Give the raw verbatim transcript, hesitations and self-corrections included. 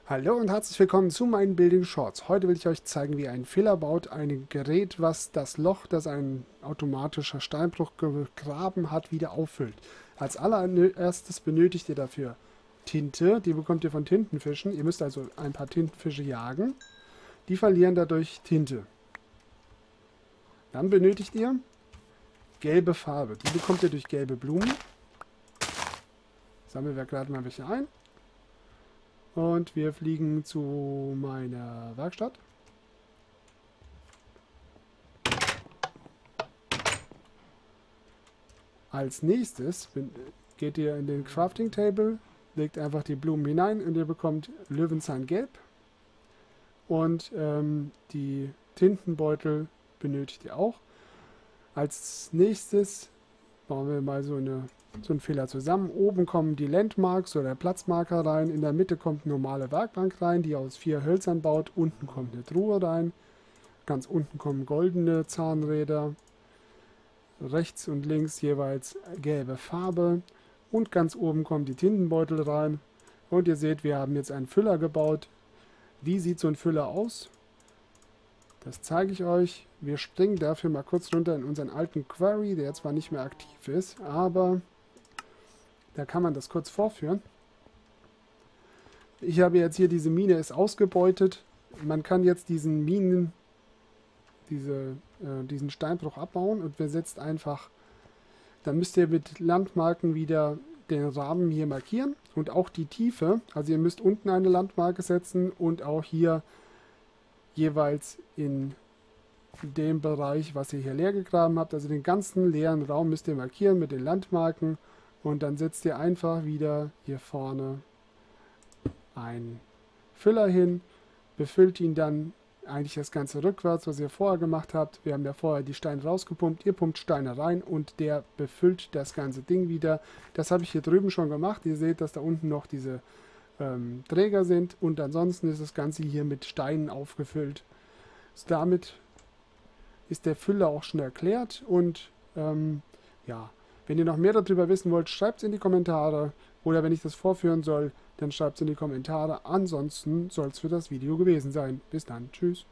Hallo und herzlich willkommen zu meinen Building Shorts. Heute will ich euch zeigen, wie ihr einen Filler baut, ein Gerät, was das Loch, das ein automatischer Steinbruch gegraben hat, wieder auffüllt. Als allererstes benötigt ihr dafür Tinte, die bekommt ihr von Tintenfischen. Ihr müsst also ein paar Tintenfische jagen, die verlieren dadurch Tinte. Dann benötigt ihr gelbe Farbe, die bekommt ihr durch gelbe Blumen. Sammeln wir gerade mal welche ein. Und wir fliegen zu meiner Werkstatt. Als nächstes geht ihr in den Crafting Table, legt einfach die Blumen hinein und ihr bekommt Löwenzahngelb. Und ähm, die Tintenbeutel benötigt ihr auch. Als nächstes bauen wir mal so eine so ein Fehler zusammen. Oben kommen die Landmarks oder Platzmarker rein. In der Mitte kommt eine normale Werkbank rein, die aus vier Hölzern baut. Unten kommt eine Truhe rein. Ganz unten kommen goldene Zahnräder. Rechts und links jeweils gelbe Farbe. Und ganz oben kommen die Tintenbeutel rein. Und ihr seht, wir haben jetzt einen Füller gebaut. Wie sieht so ein Füller aus? Das zeige ich euch. Wir springen dafür mal kurz runter in unseren alten Query, der zwar nicht mehr aktiv ist, aber da kann man das kurz vorführen. Ich habe jetzt hier diese Mine ist ausgebeutet. Man kann jetzt diesen Minen, diese, äh, diesen Steinbruch abbauen und wir setzen einfach, dann müsst ihr mit Landmarken wieder den Rahmen hier markieren und auch die Tiefe. Also ihr müsst unten eine Landmarke setzen und auch hier jeweils in dem Bereich, was ihr hier leer gegraben habt. Also den ganzen leeren Raum müsst ihr markieren mit den Landmarken. Und dann setzt ihr einfach wieder hier vorne einen Füller hin, befüllt ihn dann eigentlich das Ganze rückwärts, was ihr vorher gemacht habt. Wir haben ja vorher die Steine rausgepumpt, ihr pumpt Steine rein und der befüllt das ganze Ding wieder. Das habe ich hier drüben schon gemacht. Ihr seht, dass da unten noch diese ähm, Träger sind und ansonsten ist das Ganze hier mit Steinen aufgefüllt. So, damit ist der Füller auch schon erklärt und ähm, ja. Wenn ihr noch mehr darüber wissen wollt, schreibt es in die Kommentare. Oder wenn ich das vorführen soll, dann schreibt es in die Kommentare. Ansonsten soll es für das Video gewesen sein. Bis dann. Tschüss.